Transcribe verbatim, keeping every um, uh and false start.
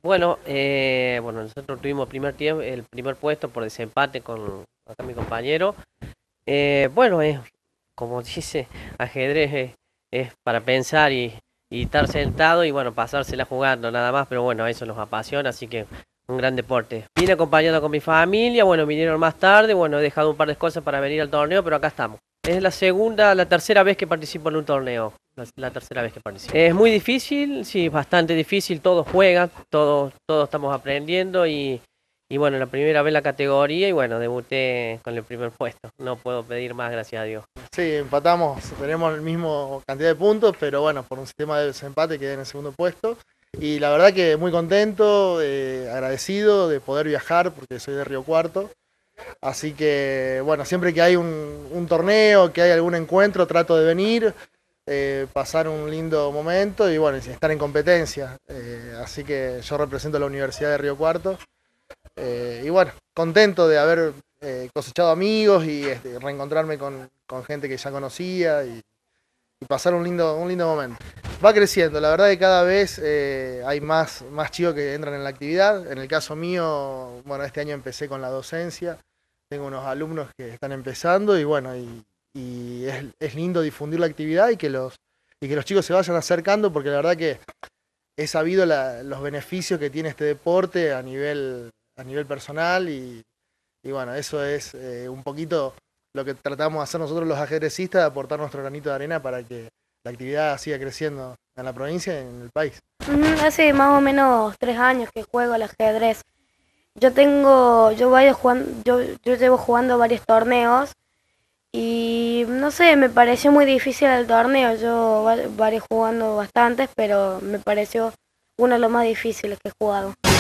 Bueno, eh, bueno, nosotros tuvimos primer tiempo, el primer puesto por desempate con acá mi compañero. Eh, bueno, es como dice, ajedrez es, es para pensar y, y estar sentado y bueno, pasársela jugando nada más, pero bueno, eso nos apasiona, así que un gran deporte. Vine acompañado con mi familia, bueno, vinieron más tarde, bueno, he dejado un par de cosas para venir al torneo, pero acá estamos. Es la segunda, la tercera vez que participo en un torneo. La, la tercera vez que participo. Es muy difícil, sí, bastante difícil. Todos juegan, todos, todos estamos aprendiendo y, y bueno, la primera vez la categoría y bueno, debuté con el primer puesto. No puedo pedir más, gracias a Dios. Sí, empatamos, tenemos el mismo cantidad de puntos, pero bueno, por un sistema de desempate quedé en el segundo puesto. Y la verdad que muy contento, eh, agradecido de poder viajar porque soy de Río Cuarto. Así que bueno, siempre que hay un, un torneo, que hay algún encuentro, trato de venir, eh, pasar un lindo momento y bueno, estar en competencia. Eh, así que yo represento a la Universidad de Río Cuarto. Eh, y bueno, contento de haber eh, cosechado amigos y este, reencontrarme con, con gente que ya conocía y, y pasar un lindo, un lindo momento. Va creciendo, la verdad que cada vez eh, hay más, más chicos que entran en la actividad. En el caso mío, bueno, este año empecé con la docencia, tengo unos alumnos que están empezando y bueno, y, y es, es lindo difundir la actividad y que, los, y que los chicos se vayan acercando porque la verdad que he sabido la, los beneficios que tiene este deporte a nivel, a nivel personal y, y bueno, eso es eh, un poquito lo que tratamos de hacer nosotros los ajedrecistas, de aportar nuestro granito de arena para que la actividad siga creciendo en la provincia y en el país. Hace más o menos tres años que juego al ajedrez. Yo tengo, yo vaya jugando, yo, yo llevo jugando varios torneos y no sé, me pareció muy difícil el torneo. Yo varios jugando bastantes, pero me pareció uno de los más difíciles que he jugado.